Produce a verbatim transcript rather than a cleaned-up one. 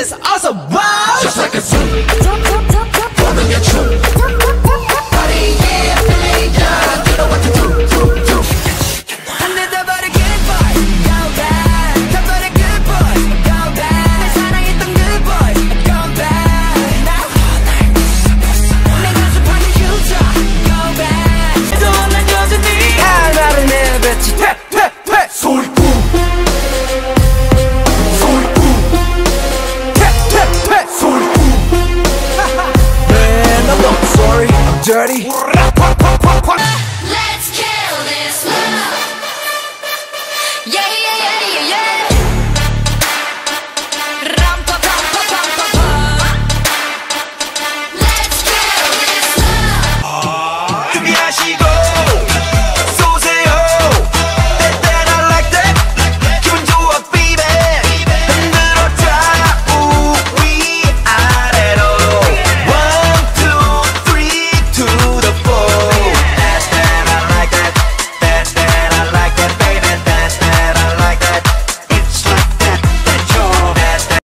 is awesome. Wow. Just like a zoo. Holding your true. Body, yeah, feeling young. You know what to do, do, do. 근데 다 버려 good boy, go back. 다 버려 good boy, go back. 내 사랑했던 good boy, go back. 나 내 가슴 파는 휴자, go back. 또 난 여전히 할 말을 내뱉지. 퇴퇴퇴 소리꾸. 소리꾸. 퇴퇴퇴 소리꾸. Man, I'm not sorry, I'm dirty.